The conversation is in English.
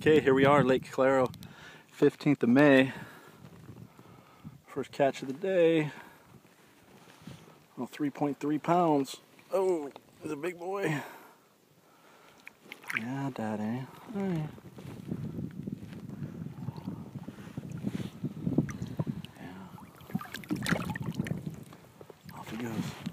Okay, here we are, Lake Claro, 15th of May. First catch of the day. Oh, 3.3 pounds. Oh, he's a big boy. Yeah, Daddy. Hi. Yeah. Off he goes.